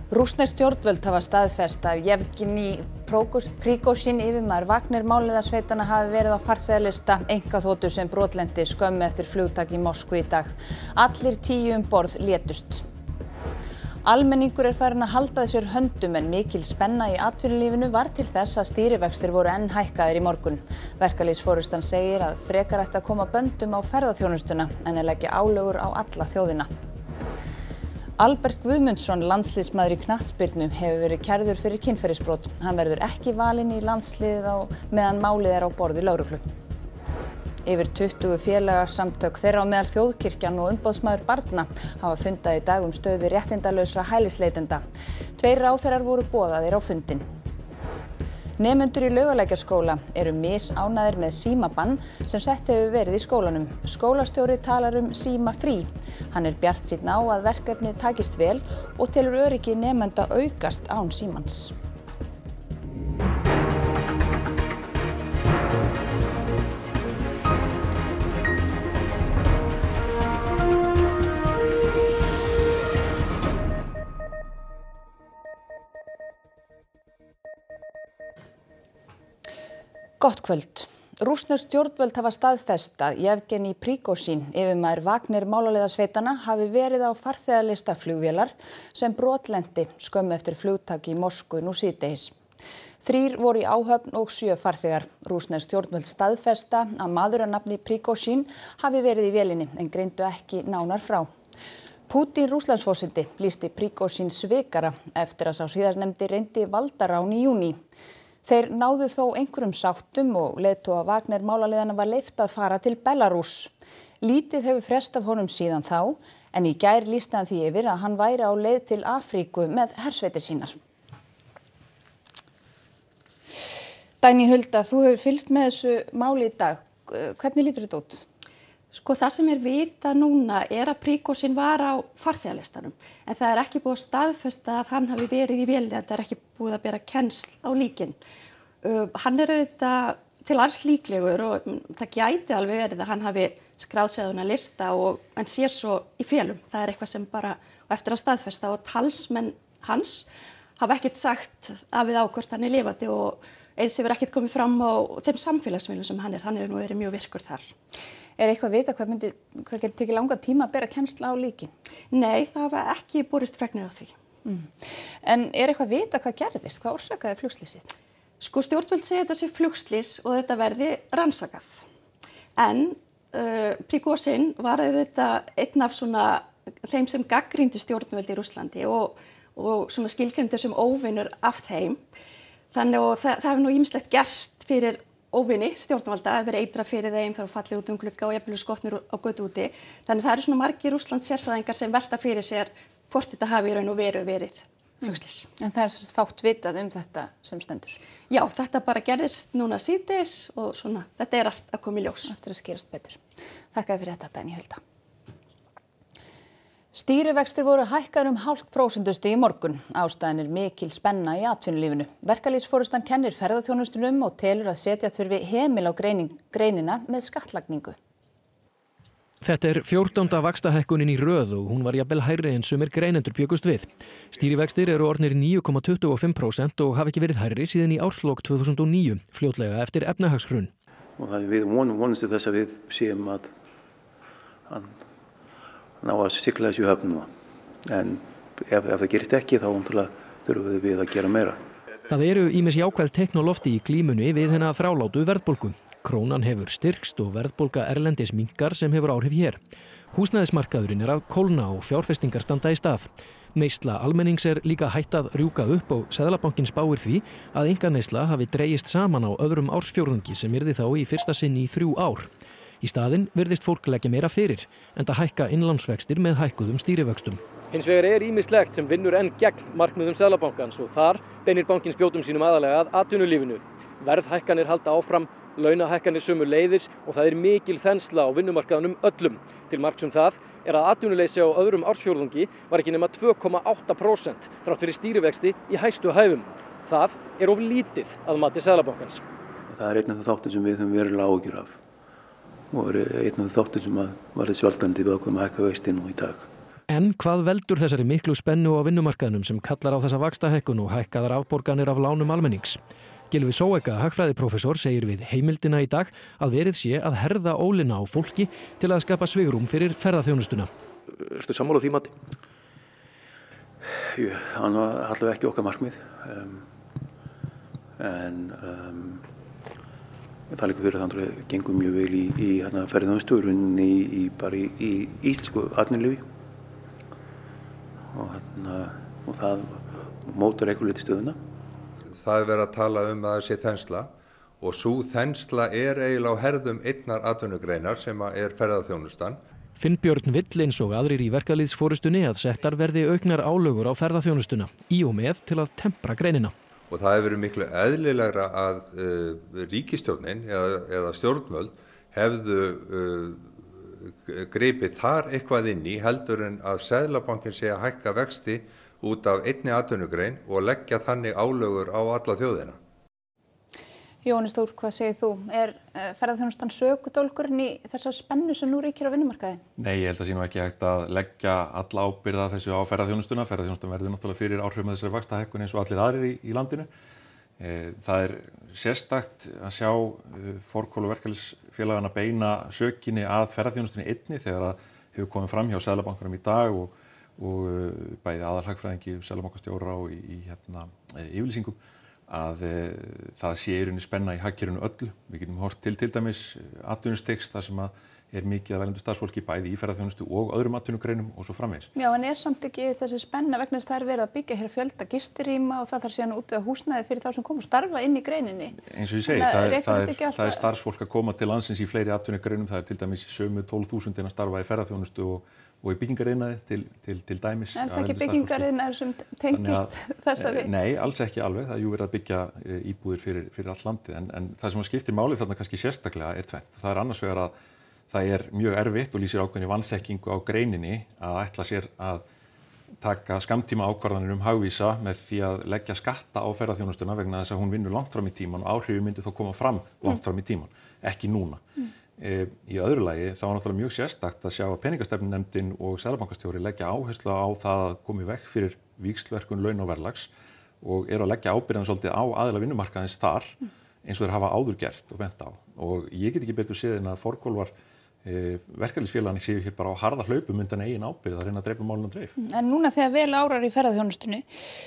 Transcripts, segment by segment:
Rússnesk stjórnvöld hafa staðfest að Yevgeniy Prigozhin yfirmaður Wagner-máliðasveitanna hafi verið á farþegalista einkaþotu sem brotlenti skömmu eftir flugtak í Moskvu í dag. Allir 10 um borð létust. Almenningur farinn að halda að sér höndum en mikil spenna í atvinnulífinu var til þess að stýrivextir voru enn hækkaðir í morgun. Verkalýðsforystan segir að frekar ætti að koma böndum á ferðaþjónustuna en að leggja álögur á alla þjóðina. Albert Guðmundsson, landsliðsmaður í knattspyrnu, hefur verið kærður fyrir kynferðisbrot. Hann verður ekki valinn í landsliðið meðan málið á borði lögreglu. Yfir 20 félagasamtök þeirra á meðal Þjóðkirkjan og umboðsmaður barna hafa fundað í dag stöðu réttindalausra hælisleitenda. 2 ráðherrar voru boðaðir á fundinn. Nemendur í Laugalækjarskóla eru misánægðir með símabann sem sett hefur verið í skólanum. Skólastjóri talar síma frí. Hann bjartsýnn á að verkefnið takist vel og telur öryggi nemenda aukast án símans. Gott kvöld. Rússnesk stjórnvöld hafa staðfest að Yevgeniy Prigozhin, yfirmaður Wagner-máliðasveitanna, hafi verið á farþegalista flugvélar sem brotlenti skömmu eftir flugtak í Moskvu nú síðdegis. 3 voru í áhöfn og 7 farþegar. Rússnesk stjórnvöld staðfesta að maður að nafni Prigozhin hafi verið í vélinni en greindu ekki nánar frá. Pútín Rússlandsforseti lýsti Prigozhin svikara eftir að sá síðarnefndi reyndi valdarán í júní. Þeir náðu þó einhverjum sáttum og leiðtoga Wagner-málaliðanna var leyft að fara til Belarús. Lítið hefur frest af honum síðan þá, en í gær lýsti hann því yfir að hann væri á leið til Afríku með hersveitir sínar. Dagný Hulda, þú hefur fylgst með þessu máli í dag. Hvernig lítur þetta út? Það sem vitað núna að Prigozhin var á farþegalistanum, en það ekki búið að staðfesta að hann hafi verið í vélinni, en það ekki búið að bera kennsl á líkin. Hann auðvitað til alls líklegur og það gæti alveg verið að hann hafi skráð sig á þennan lista en sé svo í félum. Það eitthvað sem bara eftir að staðfesta og talsmenn hans hafa ekkert sagt af við á hvort hann lifandi og eins hefur ekkert komið fram á þeim samfélagsmiðlum sem hann hefur nú verið mjög virkur þar. Eitthvað vita hvað getur tekið langa tíma að bera kennsl á líkin? Nei, það hafa ekki borist fregnir á því. En eitthvað vita hvað gerðist? Hvað orsakaði flugslysið? Stjórnvöld segja þetta sé flugslys og þetta verði rannsakað. En Prigozhin var auðvitað einn af þeim sem gagnrýndi stjórnvöld í Rússlandi og skilgreindur sem óvinur af þeim. Þannig og það hefur nú ýmislegt gert fyrir óvinni stjórnvalda, verið eitra fyrir þeim, þarf að falla út glugga og jafnvel skotnir á götu úti. Þannig það eru margir Rússlands sérfræðingar sem velta fyrir sér hvort þetta hafi í raun og veru verið flugslys. En það fátt vitað þetta sem stendur? Já, þetta bara gerðist núna síðdegis og þetta allt að koma í ljós. Eftir að skerast betur. Þakka fyrir þetta, Dagný Hulda. Stýrivextir voru hækkaðir 0,5% í morgun. Ástæðan mikil spenna í atvinnulífinu. Verkalýðsforystan kennir ferðaþjónustunni og telur að setja þurfi hemil á greinina með skattlagningu. Þetta 14. vaxtahækkunin í röð og hún var jafnvel hærri en sumir greinendur bjuggust við. Stýrivextir eru orðnir 9,25% og hafa ekki verið hærri síðan í árslok 2009, fljótlega eftir efnahagshrun. Og við vonumst til þess að við séum að ná að sigla þessu höfnum. En ef það gerist ekki þá þurfum við að gera meira. Það eru ýmis jákvæð teikn á lofti í glímunni við hennar þrálátu verðbólgu. Krónan hefur styrkst og verðbólga erlendis minnkar sem hefur áhrif hér. Húsnæðismarkaðurinn að kólna og fjárfestingar standa í stað. Neysla almennings líka hætt að rjúka upp og Seðlabankinn spáir því að einkaneysla hafi dregist saman á öðrum ársfjórðungi sem yrði þá í fyrsta sinn í 3 ár. Í staðinn virðist fólk leggja meira fyrir, enda hækka innlánsvextir með hækkuðum stýrivöxtum. Hins vegar ýmislegt sem vinnur enn gegn markmiðum Seðlabankans og þar beinir bankinn spjótum sínum aðallega að atvinnulífinu. Verðhækkanir halda áfram, launahækkanir sömuleiðis og það mikil þensla á vinnumarkaðunum öllum. Til marks það að atvinnuleysi á öðrum ársfjórðungi var ekki nema 2,8% þrátt fyrir stýrivexti í hæstu hæðum. Það of lítið að mati Seðlabankans. Það einn af þáttum sem við höfum verulega áhyggjur af. Og einn af þáttum sem var þess valdandi við ákveðum að hækka vexti nú í dag. En hvað veldur þessari miklu spennu á vinnumarkaðnum sem kallar á þessa vaxtahækkun og hækkaðar afborganir af lánum almennings? Gylfi Sóeka, hagfræðiprófessor, segir við Heimildina í dag að verið sé að herða ólina á fólki til að skapa svigrúm fyrir ferðaþjónustuna. Ertu sammála því mati? Það er allavega ekki okkar markmið. Það líka fyrir þannig að gengur mjög vel í ferðaþjónustu bara í íslensku atvinnulífi. Og það mótar eitthvað liti stöðuna. Það er verið að tala að það sé þensla og sú þensla er eiginlega á herðum einnar atvinnugreinar sem er ferðaþjónustan. Finnbjörn vill eins og aðrir í verkalýðsforystunni að settar verði auknar álögur á ferðaþjónustuna í og með til að tempra greinina. Og það hefur verið miklu eðlilegra að ríkisstjórnin eða stjórnvöld hefðu gripið þar eitthvað inn í heldur en að Seðlabankinn sé að hækka vexti út af einni atvinnugrein og leggja þannig álögur á alla þjóðina. Jóhannes Þór, hvað segir þú? Er ferðaþjónustan sökudólgurinn í þessar spennu sem nú ríkir á vinnumarkaði? Nei, ég held að sé nú ekki hægt að leggja alla ábyrgð af þessu á ferðaþjónustuna. Ferðaþjónustan verður náttúrulega fyrir áhrifum af þessari vaxtahækkun eins og allir aðrir í landinu. Það er sérstakt að sjá forkólu verkalýðsfélagana beina sökinni að ferðaþjónustunni einni þegar að hefur komið fram hjá Seðlabankanum í dag og bæði aðalhagfræðingi, seðlabankastjóra og í yfirlýsingum að það sé í rauninni spenna í hagkerfinu öllu. Við getum hort til dæmis atvinnustigs þar sem að er mikið að veljendu starfsfólki bæði í ferðaþjónustu og öðrum atvinnugreinum og svo framvegis. Já, en er samt ekki þessi spenna vegna þess að það er verið að byggja hér fjölda gistirýma og það þarf síðan út við húsnæði fyrir þá sem koma og starfa inn í greininni. Eins og ég segi, það er starfsfólk að koma til landsins í fleiri atvinnugreinum, það er til dæmis sömu 12.000 að starfa í ferðaþjónustu og í byggingariðnaði til dæmis. En það ekki byggingariðnaður sem tengist þessari? Nei, alls ekki alveg. Það er jú verið að byggja íbúðir fyrir allt landið en það sem skiptir máli þarna kannski sérstaklega er tvennt. Það er annars vegar að það er mjög erfitt og lýsir ákveðinni vanþekkingu á greininni að ætla sér að taka skammtíma ákvarðanir hagvísa með því að leggja skatta á ferðaþjónustuna vegna þess að hún vinnur langt fram í tímann og áhrifin myndi þá koma fram langt fram í tímann, ekki núna. Í öðru lagi þá er náttúrulega mjög sérstakt að sjá að peningastefnunefndin og seðlabankastjóri leggja áherslu á það að komi vekk fyrir víxlverkun launa og verðlags og eru að leggja ábyrgðina svolítið á aðila vinnumarkaðins þar eins og þeir hafa áður gert og bent á. Og ég get ekki betur séð en að forkólfar verkalýðsfélagana séu hér bara á harða hlaupum undan eigin ábyrgð að reyna að dreipa málinu á dreif. En núna þegar vel árar í ferðaþjónustunni,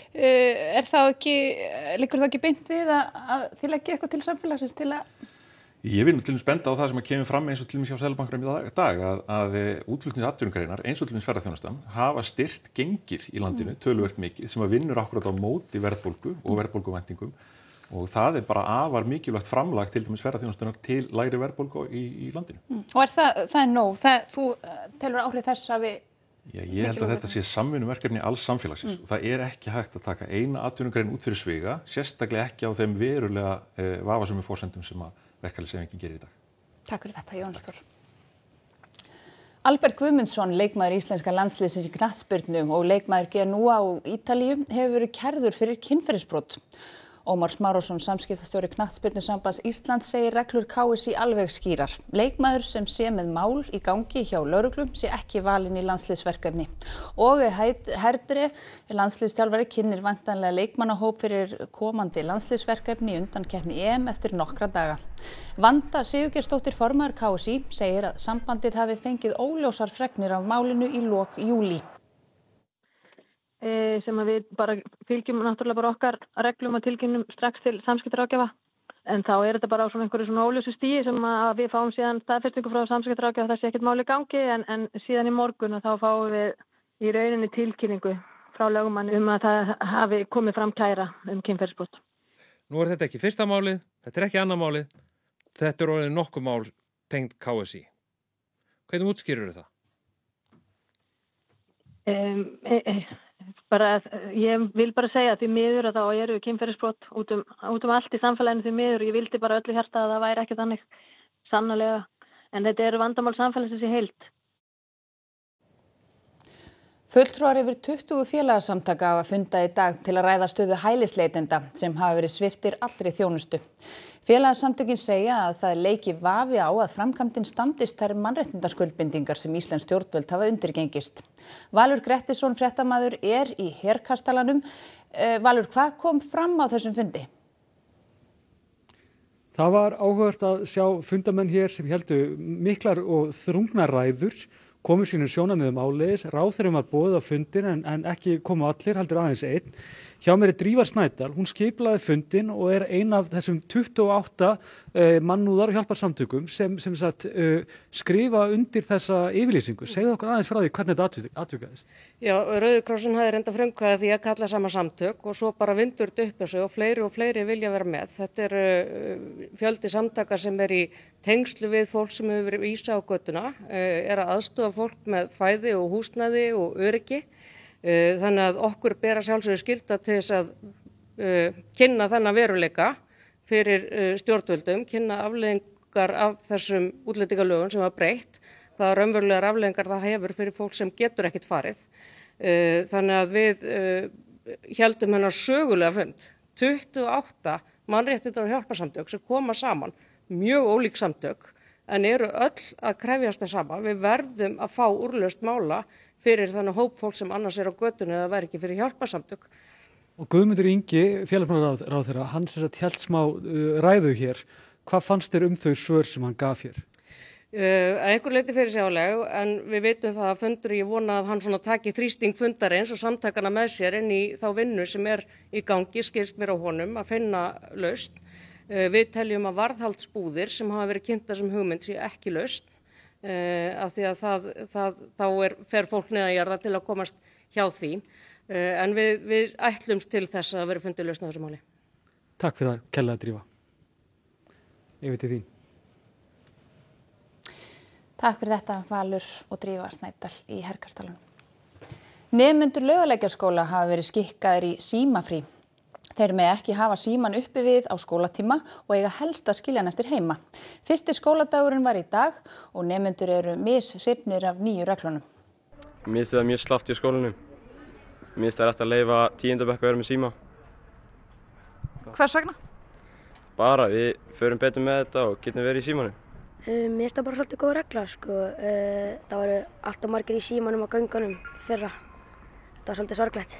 liggur það ekki beint við að þið leggja eitthvað til samfélagsins til að... Ég vil til dæmis benda á það sem kemur fram eins og til dæmis hjá Seðlabankanum í dag að útflutningsatvinnugreinar eins og til dæmis ferðaþjónustan hafa styrkt gengið í landinu töluvert mikið sem að vinnur akkurat á móti verðbólgu og verðbólguvæntingum og það er bara afar mikilvægt framlag til dæmis ferðaþjónustunar til lægri verðbólgu í landinu. Og það er nóg? Þú telur áhrif þess að við... Já, ég held að þetta sé samvinnuverkefni alls samfélagsins og það er ekki hægt að taka eina atvinnugrein út fyrir sviga, sérstaklega ekki á þeim verulega vafasömu forsendum sem að verkalýðshreyfingin gerir í dag. Takk fyrir þetta, Jóhannes Þór. Albert Guðmundsson, leikmaður íslenska landsliðsins í knattspyrnu og leikmaður Genúa á Ítalíu hefur verið kærður fyrir kynferðisbrot. Ómar Smárason, samskiptastjóri Knattspyrnusambands Íslands, segir reglur KSÍ alveg skýrar. Leikmaður sem sé með mál í gangi hjá lögreglu sé ekki valinn í landsliðsverkefni. Og Herdre, landsliðsþjálfari, kynnir væntanlega leikmannahóp fyrir komandi landsliðsverkefni í undankeppni EM eftir nokkra daga. Vanda Sigurgeirsdóttir, formaður KSÍ, segir að sambandið hafi fengið óljósar fregnir af málinu í lok júlí. Sem að við bara fylgjum náttúrulega bara okkar reglum og tilkynnum strax til samskiptaráðgjafa. En þá er þetta bara á svona einhverju svona óljósu stigi sem að við fáum síðan staðfestingu frá samskiptaráðgjafa það sé ekkert mál í gangi en síðan í morgun og þá fáum við í rauninni tilkynningu frá lögmanni að það hafi komið fram kæra kynferðisbrot. Nú er þetta ekki fyrsta málið, þetta er ekki annað málið, þetta er orðið nokkuð mál tengd KSÍ. Hvernig útskýrur það? Ég vil bara segja því miður að þá eru kynferðisbrot út allt í samfélaginu því miður og ég vildi bara öllu hjarta að það væri ekki þannig sannarlega en þetta eru vandamál samfélagsins í heild. Fulltrúar yfir 20 félagasamtaka hafa fundað í dag til að ræða stöðu hælisleitenda sem hafa verið sviptir allri þjónustu. Félagasamtökin segja að það leiki vafi á að framkvæmdin standist þær mannréttindaskuldbindingar sem íslensk stjórnvöld hafa undirgengist. Valur Grettisson, fréttamaður, í herkastalanum. Valur, hvað kom fram á þessum fundi? Það var áhugavert að sjá fundamenn hér sem héldu miklar og þrungnar ræður, komu sínum sjónarmiðum áleiðis, ráðherrum var boðið á fundin en ekki komu allir, heldur aðeins einn. Hjá mér Drífa Snædal, hún skipulaði fundin og ein af þessum 28 mannúðar og hjálparsamtökum sem skrifa undir þessa yfirlýsingu. Segðu okkur aðeins frá því hvernig þetta atvikaðist. Já, Rauði krossinn hafði reynda frumkvæði því að kalla saman samtök og svo bara vindur þetta upp þessu og fleiri vilja vera með. Þetta fjöldi samtaka sem í tengslu við fólk sem hefur verið vísað á götuna, að aðstoða fólk með fæði og húsnæði og öryggi. Þannig að okkur ber að sjálfsögðu skylda til þess að kynna þennan veruleika fyrir stjórnvöldum, kynna afleiðingar af þessum útlendingalögum sem var breytt, hvaða raunverulegar afleiðingar það hefur fyrir fólk sem getur ekkert farið. Þannig að við héldum hennar sögulega fund, 28 mannréttinda og hjálparsamtök sem koma saman, mjög ólík samtök, en eru öll að krefjast það sama. Við verðum að fá úrlausn mála fyrir þannig hóp fólk sem annars á götunni eða væri ekki fyrir hjálparsamtök. Og Guðmundur Ingi, félagsmálaráðherra, hann hélt smá ræðu hér. Hvað fannst þér þau svör sem hann gaf hér? Að einhver leyti fyrirsjáanleg, en við vitum það að fundur, ég vona að hann taki þrýsting fundarins og samtakana með sér inn í þá vinnu sem í gangi, skilst mér á honum, að finna lausn. Við teljum að varðhaldsbúðir sem hafa verið kynntar sem hugmynd sé ekki lausn. Af því að þá fer fólk neðanjarða til að komast hjá því. En við ætlumst til þess að vera fundið lausn á þessu máli. Takk fyrir það, kærlega Drífa. Yfir til þín. Takk fyrir þetta, Valur og Drífa Snædal í herkastalanum. Nemendur Laugalækjarskóla hafa verið skikkaðir í símafrí. Þeir með ekki hafa síman uppi við á skólatíma og eiga helst að skilja hann eftir heima. Fyrsti skóladagurinn var í dag og nemendur eru mishrifnir af nýju reglunum. Mér finnst það mjög slátt í skólanum. Mér finnst það rétt að leyfa 10. bekk að vera með síma. Hvers vegna? Bara, við förum betur með þetta og getum verið í símanum. Mér finnst það bara svolítið góð regla, Það voru alltaf margir í símanum á göngunum fyrra. Það var svolítið sorglegt.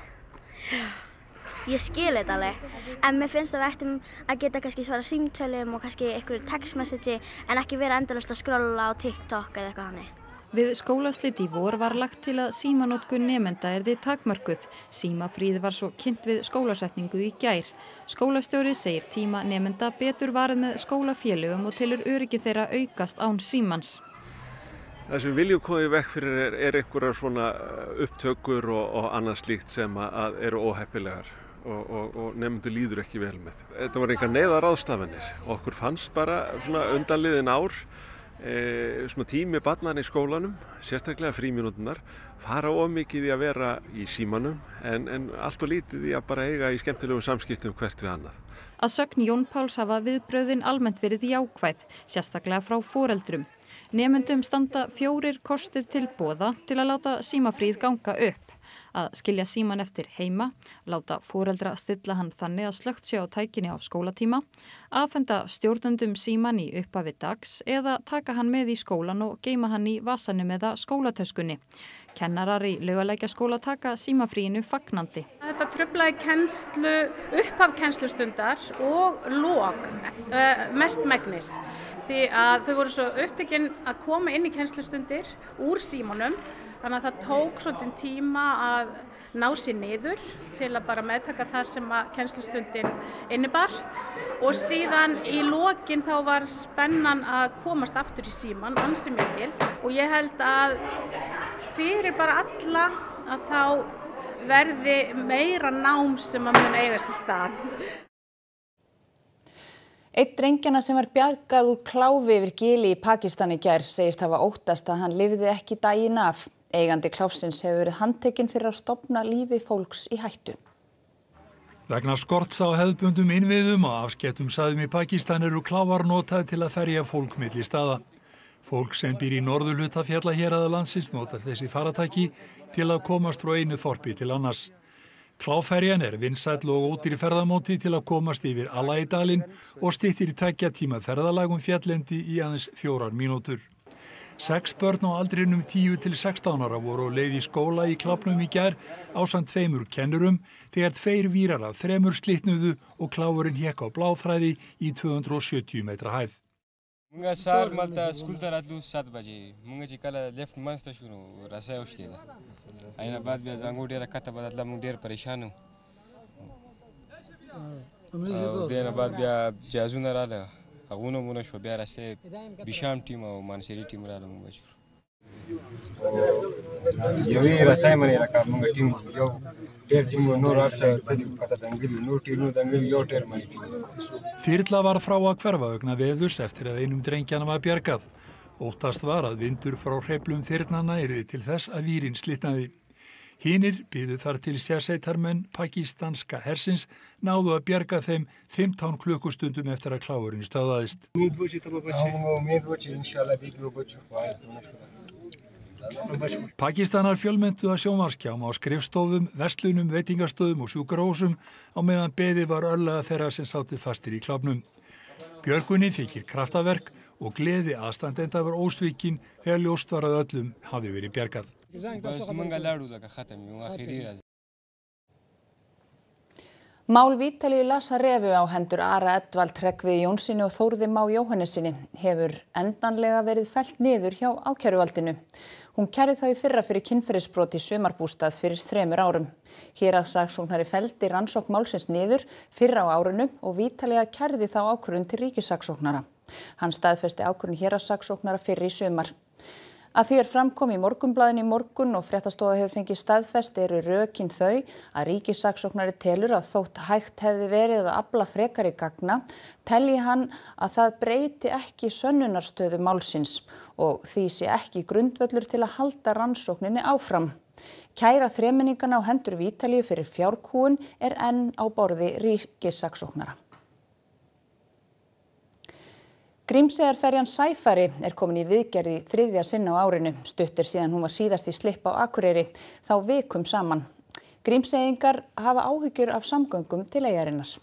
Ég skil þetta alveg, en mér finnst að við ættum að geta kannski svara símtölum og kannski einhverju textmessage en ekki vera endalaust að skrolla á TikTok eða eitthvað hannig. Við skólaslit í vor var lagt til að símanotkun nemenda yrði takmörkuð. Símafríð var svo kynnt við skólasetningu í gær. Skólastjóri segir tíma nemenda betur varið með skólafélögum og telur öryggi þeirra aukast án símans. Það sem við viljum koma í veg fyrir einhverjar svona upptökur og annað slíkt sem eru óheppilegar og nemendur líður ekki vel með. Þetta voru engar neyðaráðstafanir. Okkur fannst bara svona undanliðin ár svona tími barnanna í skólanum, sérstaklega frímínúturnar, fara of mikið í að vera í símanum en allt og lítið í að bara eiga í skemmtilegum samskiptum hvert við annað. Að sögn Jón Páls hafa viðbrögðin almennt verið jákvæð, sérstaklega frá foreldrum. Nemendum standa 4 kostir til boða til að láta símafríð ganga upp. Að skilja síman eftir heima, láta foreldra stilla hann þannig að slökkt sé á tækinni á skólatíma, afhenda stjórnendum síman í upphafi dags eða taka hann með í skólan og geyma hann í vasanum eða skólatöskunni. Kennarar í Laugalækjarskóla taka símafríinu fagnandi. Þetta truflaði kennslu, upphaf kennslustundar og lok mestmegnis. Því að þau voru svo upptekin að koma inn í kennslustundir úr símanum. Þannig að það tók svolítið tíma að ná sér niður til að bara meðtaka það sem að kennslustundin innibar. Og síðan í lokin þá var spennan að komast aftur í síman, ansi mikil. Og ég held að fyrir bara alla að þá verði meira nám sem að mun eiga sér stað. Einn drengjana sem var bjargað úr kláfi yfir gili í Pakistan í gær segist hafa óttast að hann lifði ekki daginn af. Eigandi kláfsins hefur verið handtekinn fyrir að stofna lífi fólks í hættu. Vegna skorts á hefðbundum innviðum og afskektum svæðum í Pakistan eru kláfar notaðir til að ferja fólk milli staða. Fólk sem býr í norðurhluta Fjallahéraða landsins notar þessi faratæki til að komast frá einu þorpi til annars. Kláferjan vinsæll og ódýr ferðamáti til að komast yfir Alædalinn og styttir í 2 tíma ferðalag fjalllendi í aðeins 4 mínútur. 6 börn á aldrinum 10 til 16 ára voru á leið í skóla í Kláfnum í gær ásamt 2 kennurum þegar 2 vírar af 3 slitnuðu og kláfurinn hékk á bláþræði í 270 metra hæð. Munga sar malta skultar atlu 7 baje. Munga chikala left masta shuru rasa ushida. Aina baad bia zangu dera kata badatla mung der pareshan hu. Dena baad bia jazuna rala. Aguno muna shwa bia raste bisham team au manseri team rala munga shuru. Yewi rasa mani raka munga team yo der team no rasa kata dangil no team dangil yo ter mani team. Þyrla var frá að hverfa vegna veðurs eftir að einum drengjanna var bjargað. Óttast var að vindur frá hreyflum þyrlnanna yrði til þess að vírinn slitnaði. Hinir biðu þar til sérsveitarmenn pakistanska hersins náðu að bjarga þeim 15 klukkustundum eftir að kláfurinn stöðvaðist. Pakistanar fjölmenntuðu að sjónvarpsskjám á skrifstofum, verslunum, veitingastöðum og sjúkrahúsum á meðan beðið var örlaga þeirra sem sátu fastir í Kláfnum. Björgunin þykir kraftaverk og gleði aðstandenda var ósvikin þegar ljóst var að öllum hafi verið bjargað. Mál Vítalíu Lassa Revu á hendur Ara Edvald Tryggvi Jónssyni og Þórði Má Jóhannessyni hefur endanlega verið fellt niður hjá ákæruvaldinu. Hún kærði þá í fyrra fyrir kynferðisbrot í sumarbústað fyrir 3 árum. Héraðssaksóknari felldi rannsókn málsins niður fyrr á árinu og Vítalía kærði þá ákvörðun til ríkissaksóknara. Hann staðfesti ákvörðun héraðssaksóknara fyrr í sumar. Að því framkom í Morgunblaðinu í morgun og Fréttastofa hefur fengið staðfest eru rökin þau að ríkissaksóknari telur að þótt hægt hefði verið að afla frekari gagna, telji hann að það breyti ekki sönnunarstöðu málsins og því sé ekki grundvöllur til að halda rannsókninni áfram. Kæra þremenningana á hendur Vítalíu fyrir fjárkúgun enn á borði ríkissaksóknara. Grímseyjarferjan Sæfari komin í viðgerð í 3. sinn á árinu. Stutt síðan hún var síðast í slipp á Akureyri, þá vikum saman. Grímseyingar hafa áhyggjur af samgöngum til eyjarinnar.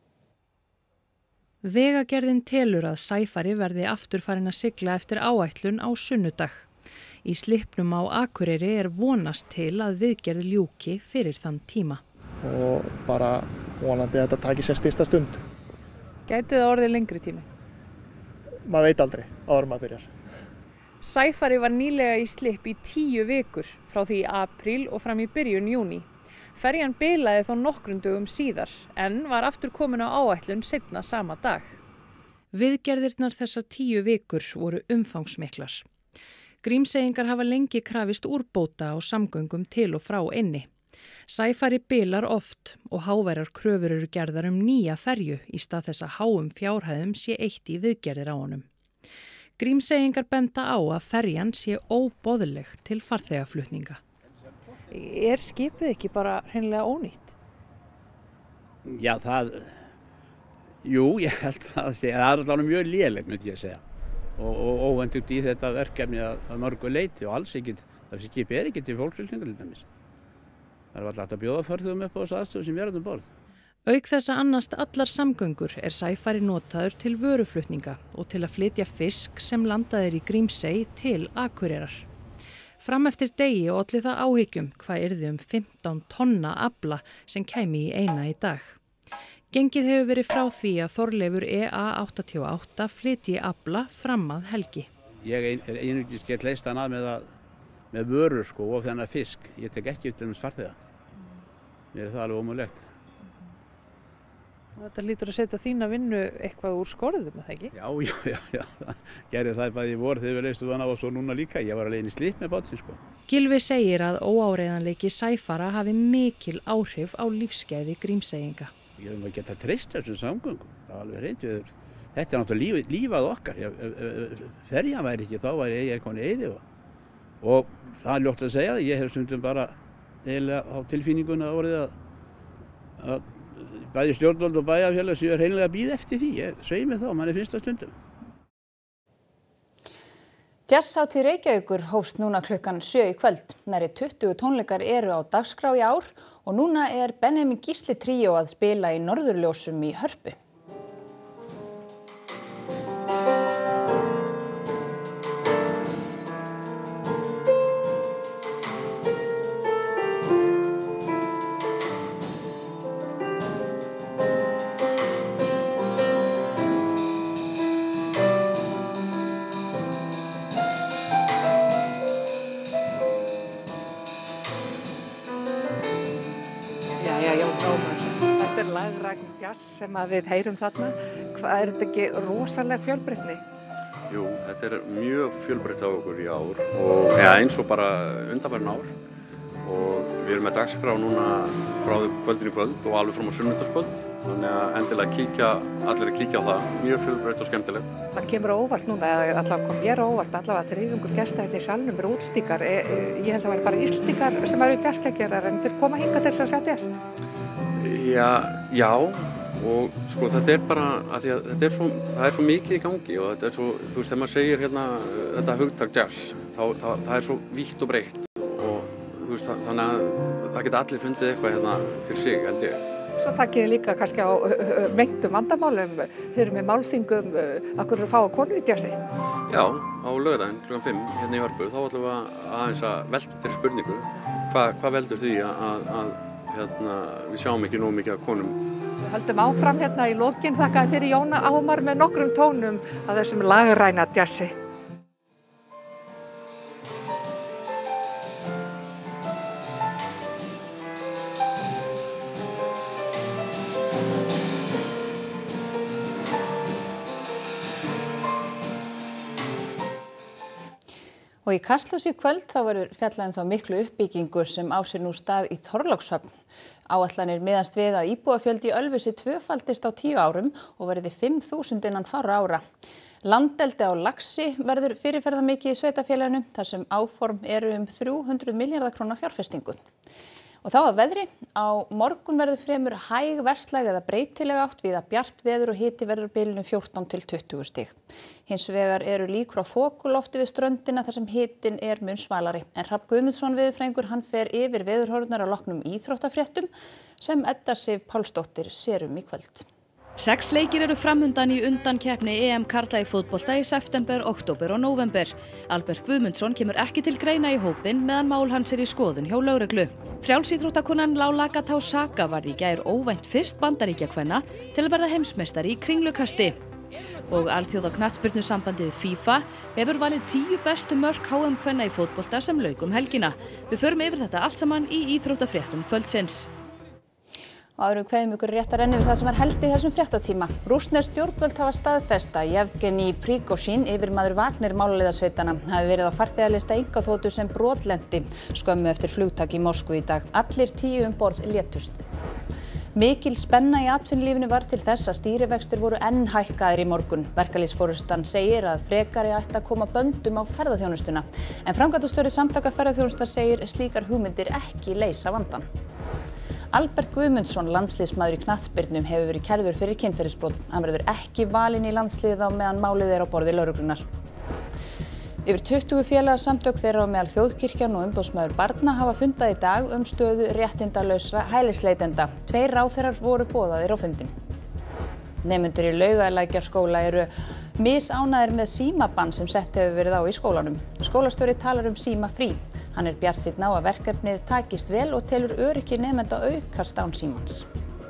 Vegagerðin telur að Sæfari verði aftur farin að sigla eftir áætlun á sunnudag. Í slippnum á Akureyri vonast til að viðgerð ljúki fyrir þann tíma. Og bara vonandi að þetta taki sér stysta stund. Gæti það orðið lengri tími? Maður veit aldrei áður maður byrjar. Sæfari var nýlega í slipp í 10 vikur frá því í apríl og fram í byrjun júní. Ferjan bilaði þó nokkrum dögum síðar en var aftur komin á áætlun seinna sama dag. Viðgerðirnar þessar 10 vikur voru umfangsmiklar. Grímseyingar hafa lengi krafist úrbóta á samgöngum til og frá eynni. Sæfari bilar oft og háværar kröfur eru gerðar nýja ferju í stað þess að háum fjárhæðum sé eitt í viðgerðir á honum. Grímseyingar benda á að ferjan sé óboðleg til farþegaflutninga. Skipið ekki bara hreinlega ónýtt? Já, ég held að það er alveg mjög lélegt, myndi ég segja. Og óventugt í þetta verkefni að mörgu leyti og alls ekki, þessi skipið ekki til fólksflutninga til dæmis. Það var alltaf að bjóða farþegum upp á þessu aðstöðu sem er um borð. Auk þess að annast allar samgöngur Sæfari notaður til vöruflutninga og til að flytja fisk sem landaðir í Grímsey til Akureyrar. Fram eftir degi olli það áhyggjum hvað yrði 15 tonna afla sem kæmi í eina í dag. Gengið hefur verið frá því að Þorleifur EA88 flytji afla fram að helgi. Ég einungis get leyst hann að með vörur og þennan fisk. Ég tek ekki eftir farþega. Mér er það alveg ómögulegt. Þetta lítur að setja þína vinnu eitthvað úr skorðum, eða ekki? Já. Gerði það bæði í vor þegar við leystum þann á og svo núna líka. Ég var alveg í slipp með bátsins, Gylfi segir að óáreiðanleiki Sæfara hafi mikil áhrif á lífsgæði Grímseyinga. Ég hef að geta treyst þessum samgöngum. Það var alveg hreint. Þetta er náttúrulega lífað okkar. Ferjan væri ekki, þá væri ég komin í eyði. Og það er ljótt að segja, ég hef stundum bara eiginlega á tilfinninguna orðið að bæði stjórnvöld og bæjarfélag séu hreinlega að bíða eftir því. Ég segi mig þá, manni finnst það stundum. Jazzhátíð Reykjavíkur hófst núna klukkan 7 í kvöld. Nærri 20 tónleikar eru á dagskrá í ár og núna er Benjamin Gísli tríó að spila í Norðurljósum í Hörpu. Þetta er lagræn jazz sem við heyrum þarna. Er þetta ekki rosaleg fjölbreytni? Jú, þetta er mjög fjölbreytt á okkur í ár og eins og bara undanfarin ár. Og við erum með dagskrá núna frá kvöldinu í kvöld og alveg fram á sunnudagskvöld. Þannig að endilega allir að kíkja á það. Mjög fjölbreytt og skemmtilegt. Það kemur á óvart núna, eða allavega kom mér á óvart, allavega þriðjungur gesta hérna í salnum eru útlendingar. Ég held að það væri bara Íslendingar sem eru jazzgeggjarar en þeir koma hingað til þess að sjá jazz. Já, og sko þetta er bara að því að það er svo mikið í gangi og þetta er svo, þú veist, þegar maður segir hérna þetta hugtak jazz, það er svo vítt og breitt og þú veist, þannig að það geta allir fundið eitthvað hérna fyrir sig, held ég. Svo takkið þið líka kannski á meintum vandamálum, þið eru með málþingum, akkur eru að fá að konur í jazzi? Já, á laugardaginn klukkan 5 hérna í Hörpu, þá ætlum við aðeins að velta þeirri spurningu, hvað veldur því að við sjáum ekki nóg mikið af konum. Við höldum áfram hérna í lokin, þakkaði fyrir Jóna Ámar með nokkrum tónum af þessum lagræna jazzi. Og í Kastljósi í kvöld þá verður fjallað þá miklu uppbyggingu sem á sér nú stað í Þorlákshöfn. Áætlanir miðast við að íbúafjöldi í Ölfusi tvöfaldist á 10 árum og verði 5.000 innan fárra ára. Landeldi á laxi verður fyrirferðarmikið í sveitarfélaginu þar sem áform eru 300 milljarða króna fjárfestingu. Og þá að veðri, á morgun verður fremur hæg vestlæg eða breytileg átt víða bjart veður og hiti verður á bilinu 14 til 20 stig. Hins vegar eru líkur á þokulofti við ströndina þar sem hitin er mun svalari. En Hrafn Guðmundsson veðurfræðingur hann fer yfir veðurhorfurnar á loknum íþróttafréttum sem Edda Sif Pálsdóttir sér í kvöld. 6 leikir eru framundan í undankeppni EM karla í fótbolta í september, október og nóvember. Albert Guðmundsson kemur ekki til greina í hópinn meðan mál hans í skoðun hjá lögreglu. Frjálsíþróttakonan Lálaka Tásaka varð í gær óvænt fyrst bandaríkjakvenna til að verða heimsmeistari í kringlukasti. Og alþjóða knattspyrnusambandið FIFA hefur valið 10 bestu mörk HM-kvenna í fótbolta sem lauk helgina. Við förum yfir þetta allt saman í íþróttafréttum kvöldsins. Og áður kveðum ykkur réttar enni við það sem helst í þessum fréttatíma. Rússnesk stjórnvöld hafa staðfest að Yevgeni Prigozhin, yfirmaður Wagner málarliðasveitanna, hafi verið á farþegalista einkaþotu sem brotlenti skömmu eftir flugtak í Moskvu í dag. Allir 10 um borð létust. Mikil spenna í atvinnulífinu var til þess að stýrivextir voru enn hækkaðir í morgun. Verkalýðsforystan segir að frekari ætti að koma böndum á ferðaþjónustuna. En framkvæmdastjóri Samtaka ferðaþjónusta segir slíkar hugmyndir ekki leysa vandann. Albert Guðmundsson, landsliðsmaður í knattspyrnu, hefur verið kærður fyrir kynferðisbrot. Hann verður ekki valinn í landsliðið á meðan málið er á borði lögreglunnar. Yfir 20 félagasamtök þeirra á meðal Þjóðkirkjan og umboðsmaður barna hafa fundað í dag stöðu réttindalausra hælisleitenda. 2 ráðherrar voru boðaðir á fundinn. Nemendur í Laugalækjarskóla eru misánægðir með símabann sem sett hefur verið á í skólanum. Skólastjóri talar símafrí. Hann er bjartsýnn á að verkefnið takist vel og telur öryggi nemenda aukast án símans.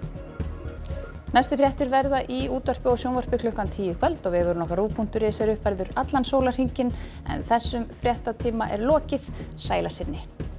Næstu fréttir verða í útvarpi og sjónvarpi klukkan 10 kvöld og vefurinn okkar ruv.is er uppfærður allan sólarhringinn en þessum fréttatíma er lokið. Sæla sinni.